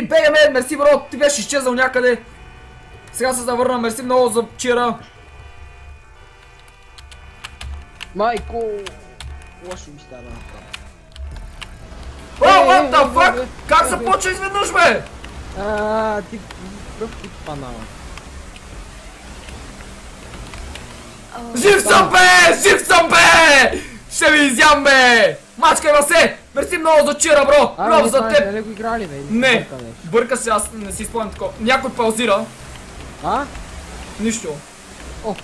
мерси, бегаме, мерси бро, ти беше изчезнал някъде. Сега се завърна, мерси много за чира. Майко! Лошо ми става. О, what the fuck? Как се почва изведнъж, бе? Ти пръв ти панала. Жив съм, бе! Жив съм, бе! Ще ви изям, бе! Мачкай се! Мерси много за чира, бро! Лов за теб! Не го играли, бе? Не! Бърка се, аз не си спомням такова. Някой паузира. А? Нищо. Ох.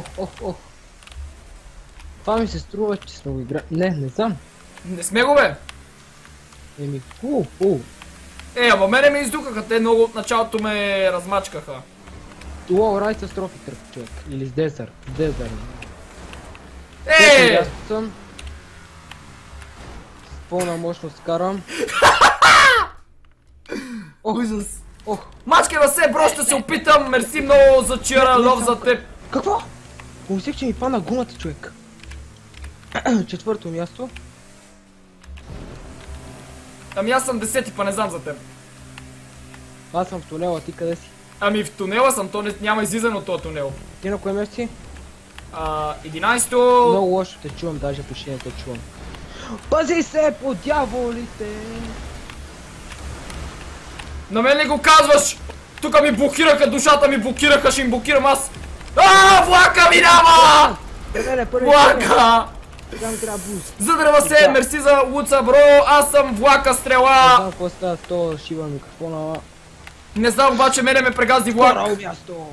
Това ми се струва, че сме го играли. Не знам. Не сме го, бе! Еми, Ама мене ме издукаха, те много от началото ме размачкаха. Уау, рай с трофи тръп, човек. Или с дезър. Съм. С пълна мощност карам. Ужас. Мачкай се, бро, ще се опитам. Мерси много за чира, лов за теб. Какво? Помислих, че ми пана гумата, човек. Четвърто място. Ами аз съм 10-ти, па не знам за теб. Аз съм в тунела, ти къде си? Ами в тунела съм, то няма излизане от този тунел. Ти на кое място си? 11-то... Много лошо те чувам, даже почти не те чувам. Пази се по дяволите! На мен ли го казваш? Тука ми блокираха, душата ми блокираха, ще им блокирам аз. Влака минава! Влака! Задръва се, мерси за луца, бро, аз съм влака стрела! Не знам какво става с това шива микрофона. Не знам, обаче мене ме прегазди влак. Второ място!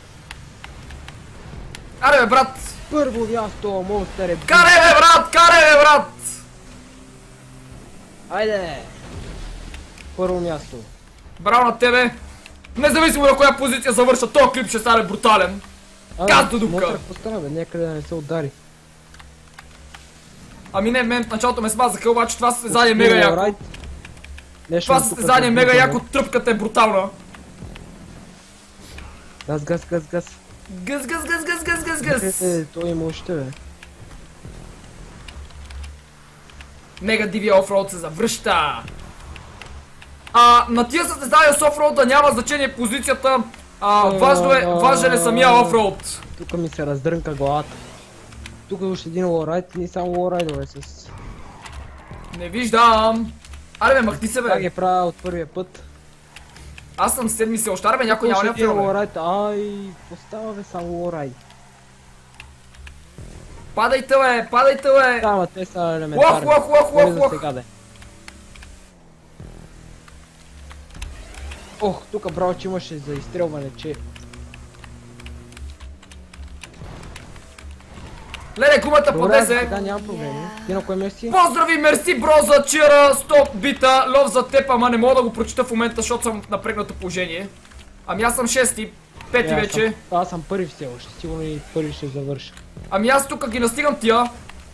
Аре бе, брат! Първо място, монстър е... Карай бе, брат! Айде! Първо място. Браво на тебе! Независимо на коя позиция завърша, този клип ще стане брутален. Казто дупка! Монстър постана, бе, някъде да не се удари. Ами не, мен в началото ме смазаха, обаче това състезание е мега яко. Това състезание е мега яко, тръпката е брутална. Газ. Гъс! Той има още, бе. Мега дивия офроуд се завръща. На тия състезания с офроуда няма значение позицията. Важен е самия офроуд. Тук ми се раздрънка главата. Тук е още един лоурайд, не само лоурайдове с... Не виждам. Аре бе, махни се бе. Това ги правя от първия път. Аз съм седми се още, аре бе, някой няма някакъв лоурайд. Ай, остава бе само лоурайд. Падайте бе. Ама те са елементарни. Лох. Тук браво, че имаше за изстрелване, че... Леле, гумата по 10. Сега няма проблеми. Ти на кое място си? Поздрави, мерси бро за чира, 100 бита, лов за теб, ама не мога да го прочита в момента, защото съм в напрегнато положение. Ами аз съм 6-ти, 5-ти вече. Аз съм първи все още, сигурно и първи ще завърша. Ами аз тук ги настигам тия.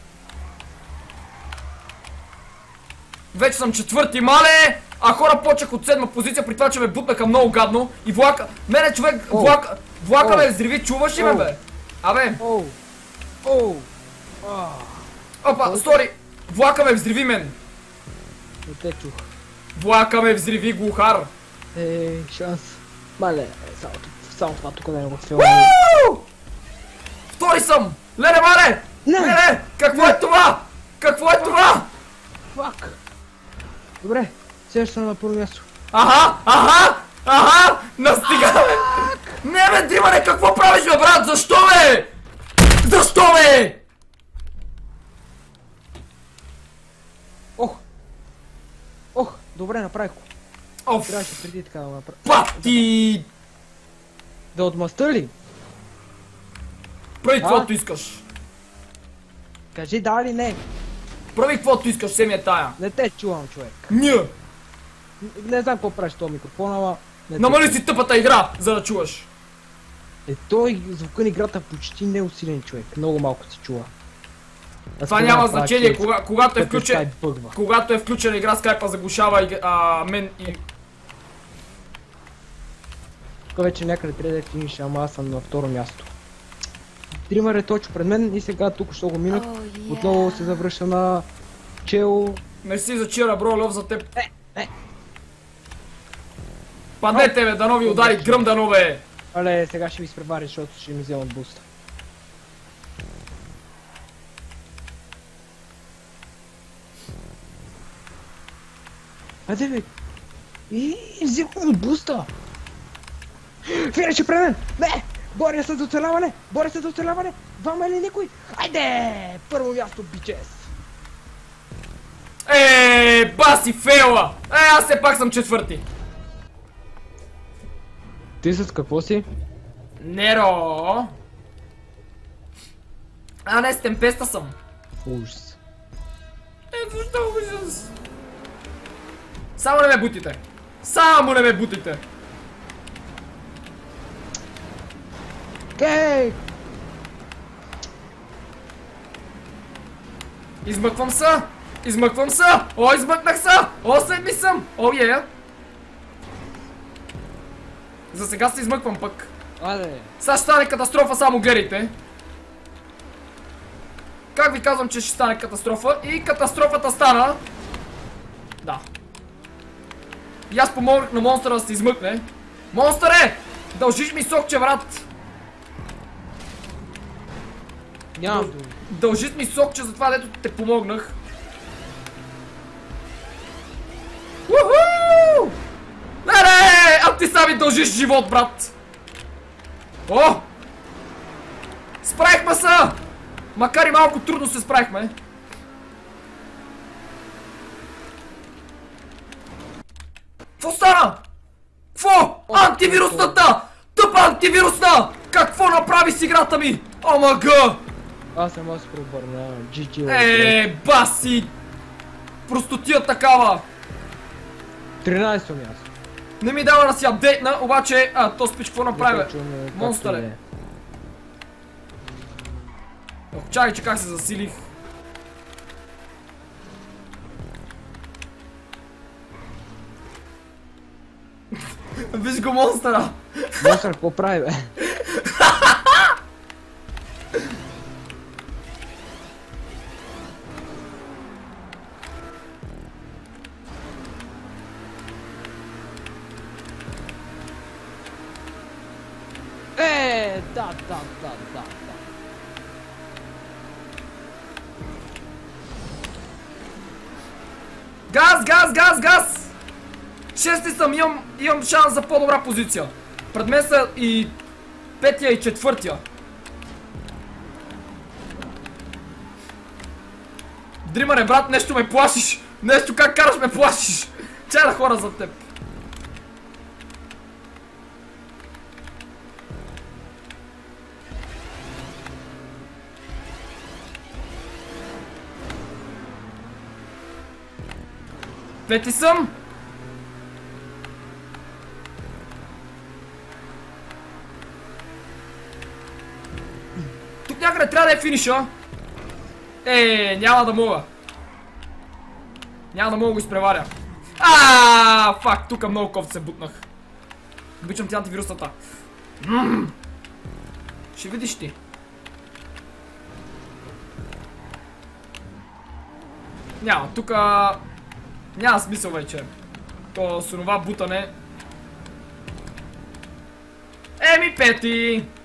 Вече съм 4-ти, мале! А хора почнах от 7-ма позиция, при това че ме бутнаха много гадно. И влака... Мене човек, влака ме взриви, чуваш ли ме бе? Абе! Опа, стори! Влака ме взриви мен! Не те чух. Влака ме взриви, глухар! Шанс. Мале, само това тук да не го филма. Втори съм! Леле, мале! Леле! Какво е това? Какво е това? Фак! Добре, сега съм на първо място. Настига бе! Не бе, Димане, какво правиш бе, брат? Защо бе? Защо бе? Добре, направих го. Трябваше преди така да го направя. Пати! Да отмъста ли? Прави каквото искаш. Кажи да или не. Прави каквото искаш, все ми е тая. Не те чувам, човек. Не знам какво правиш този микрофон, ама... Намали си тъпата игра, за да чуваш. Той звука на играта почти не е усилен, човек. Много малко се чува. Това няма значение, когато е включена игра, скайпа заглушава мен и... Тук вече някъде трябва да е финиш, ама аз съм на второ място. Тримър е точно пред мен и сега тук ще го минат. Отново се завръща на Чел. Мерси за чира, бро, лов за теб. Паднете, бе, дано ви удари гръм, дано, бе! Але, сега ще ви изпревари, защото ще ми вземат буста. Айде, бе! И взимам буста! Финаче при мен! Не! Боря се за оцеляване! Боря се за оцеляване! Вама или никой? Айде! Първо място, бичес! Баси фейла! Аз все пак съм четвърти! Ти с какво си? Неро! Не, с темпеста съм. Ужас. Защо ужас? Само не ме бутите! Само не ме бутите! Ей! Измъквам се! Измъквам се! О, измъкнах се! О, след ми съм! О, е! За сега се измъквам пък. Айде! Сега ще стане катастрофа, само гледайте. Как ви казвам, че ще стане катастрофа? И катастрофата стана. Да. И аз помогнах на монстъра да се измъкне. Монстъре! Дължиш ми сокче, брат! Нямам думи. Дължиш ми сокче за това, дето те помогнах. Уху! Не! А ти сами дължиш живот, брат! О! Справихме се! Макар и малко трудно се справихме. Какво стана? Какво? Антивирусната! Тъпа антивирусна! Какво направи с играта ми? Омага! Аз не мога да се преобърна. GG. Баси! Простотия такава! 13-то място. Не ми дава да си апдейтна, обаче... то спич какво направи, бе? Монстър е. Чакай, че как се засилих. Виж го монстъра! Монстър, какво прави, бе? Да. Газ! Шести съм, имам шанс за по-добра позиция. Пред мен са и петия и четвъртия. Дримаре, брат, нещо ме плашиш. Нещо как караш ме плашиш. Чай да хора за теб. Пети съм. Тук някъде трябва да е финиша. Няма да мога. Няма да мога да го изпреваря. Фак, тук много кофти се бутнах. Обичам ти антивирусната. Ще видиш ти. Няма, тук няма смисъл вече. То с онова бутане. Пети!